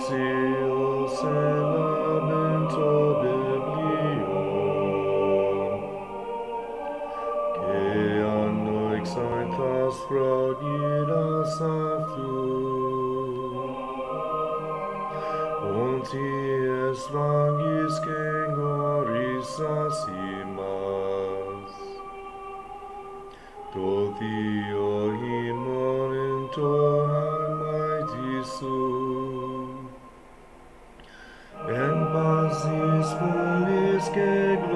Axios labein to Biblion, que anoixai sphragidas aŭtou, hoti esphages que ægorasas ἡμᾶς, to Theo hemon to a噚ματί σου, en pásης fylīs que